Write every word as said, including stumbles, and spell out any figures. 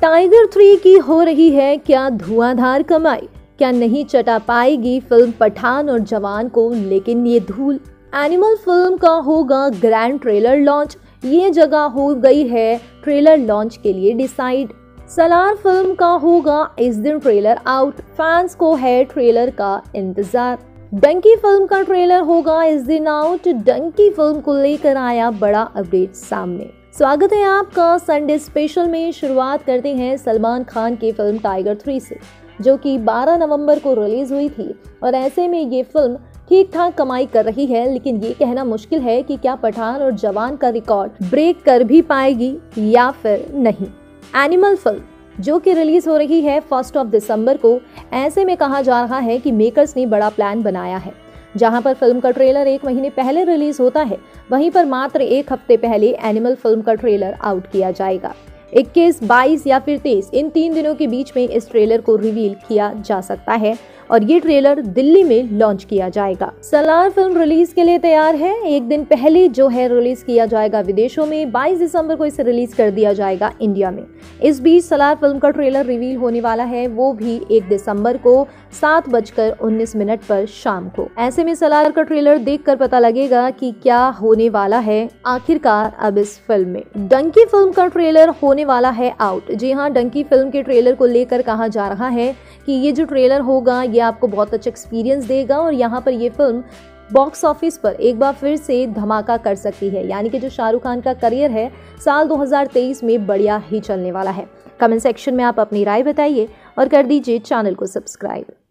Tiger three की हो रही है क्या धुआंधार कमाई, क्या नहीं चटा पाएगी फिल्म पठान और जवान को लेकिन ये धूल। एनिमल फिल्म का होगा ग्रैंड ट्रेलर लॉन्च, ये जगह हो गई है ट्रेलर लॉन्च के लिए डिसाइड। सलार फिल्म का होगा इस दिन ट्रेलर आउट, फैंस को है ट्रेलर का इंतजार। डंकी फिल्म का ट्रेलर होगा इस दिन आउट, डंकी फिल्म को लेकर आया बड़ा अपडेट सामने। स्वागत है आपका संडे स्पेशल में। शुरुआत करते हैं सलमान खान की फिल्म टाइगर थ्री से, जो कि बारह नवंबर को रिलीज हुई थी और ऐसे में ये फिल्म ठीक ठाक कमाई कर रही है, लेकिन ये कहना मुश्किल है कि क्या पठान और जवान का रिकॉर्ड ब्रेक कर भी पाएगी या फिर नहीं। एनिमल फिल्म जो कि रिलीज हो रही है फर्स्ट ऑफ दिसंबर को, ऐसे में कहा जा रहा है कि मेकर्स ने बड़ा प्लान बनाया है। जहां पर फिल्म का ट्रेलर एक महीने पहले रिलीज होता है, वहीं पर मात्र एक हफ्ते पहले एनिमल फिल्म का ट्रेलर आउट किया जाएगा। इक्कीस, बाईस या फिर तेईस इन तीन दिनों के बीच में इस ट्रेलर को रिवील किया जा सकता है और ये ट्रेलर दिल्ली में लॉन्च किया जाएगा। सलार फिल्म रिलीज के लिए तैयार है, एक दिन पहले जो है रिलीज किया जाएगा विदेशों में, बाईस दिसंबर को इसे रिलीज कर दिया जाएगा इंडिया में। इस बीच सलार फिल्म का ट्रेलर रिवील होने वाला है, वो भी एक दिसंबर को सात बजकर उन्नीस मिनट पर शाम को। ऐसे में सलार का ट्रेलर देखकर पता लगेगा कि क्या होने वाला है आखिरकार अब इस फिल्म में। डंकी फिल्म का ट्रेलर होने वाला है आउट। जी हाँ, डंकी फिल्म के ट्रेलर को लेकर कहा जा रहा है कि ये जो ट्रेलर होगा ये आपको बहुत अच्छा एक्सपीरियंस देगा और यहाँ पर ये फिल्म बॉक्स ऑफिस पर एक बार फिर से धमाका कर सकती है। यानी कि जो शाहरुख खान का करियर है साल दो हज़ार तेईस में बढ़िया ही चलने वाला है। कमेंट सेक्शन में आप अपनी राय बताइए और कर दीजिए चैनल को सब्सक्राइब।